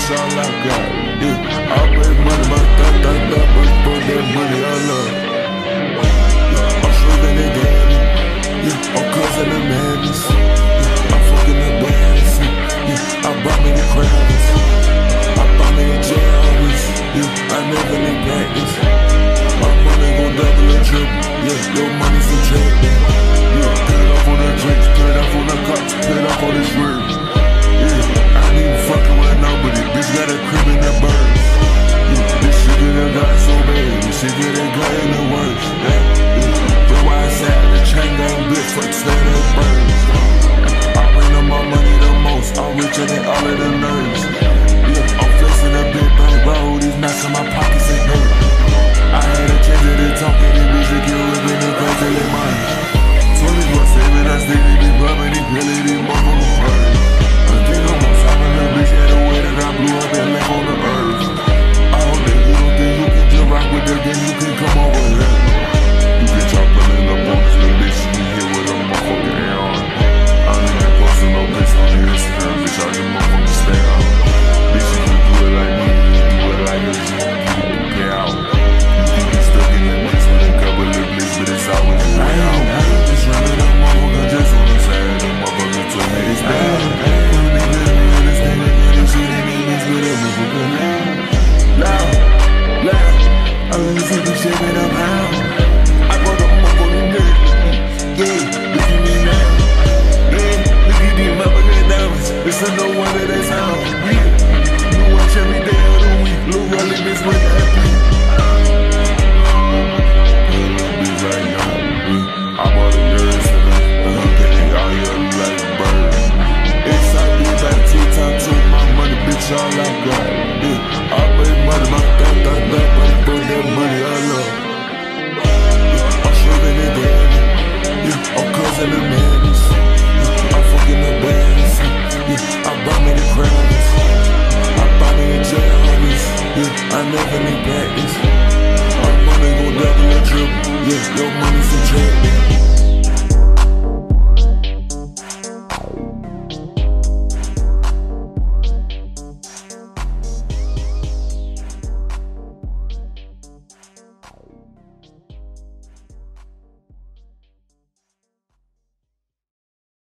that's all I got. Yeah, I make money, but but that money I love. Yeah, I'm sure they got me. Yeah, I'm causing the madness. Yeah, I'm fucking the bands. Yeah, I bought me the crowds. I bought me the jewelry. Yeah, I never neglect this. My money gon' double and triple. Yeah, your money's for triple. Yeah, put it off on the drinks, put it off on the cops, put it off on the shrimp. Yeah, I ain't even fucking with nobody. Bitch got a crib in the birds. Yeah, this shit that I got so bad. This shit that I got in the worst. Yeah, that's why I sat the chain got bitch for stand that burns. I bring up my money the most. I'm richer than all of the nerds. Yeah, I'm flexing a big bank roll. These nuts in my pockets ain't hurt. I had a chance at it talking. These bitches get ripping the crazy till they mine. 24/7, I stay to be rubbing these really these motherfuckers burn. I think I'm on top of the bitch at the way that I blew up and left on the earth. I hope that you don't think you can just rock with them, then you can come over here. You can chop a little bonus, the bitch you can hit with a motherfucking air on. I ain't even posting no bitch on the Instagram, bitch, I just motherfucking stay out. Bitch, you can do it like me, you do it like us, you won't pay out. You think you stuck in the mix with a couple of blicks, but it's always a way out. Just running up motherfucker just on the side, the motherfucker told me it's bad. I really see this shit that I'm out. I brought the motherfucking dirt. Yeah, look at me now. Yeah, look at these motherfucking diamonds. Listen to one of that sound. Yeah, you watch every day of the week. Lil' Rolly bitch with that.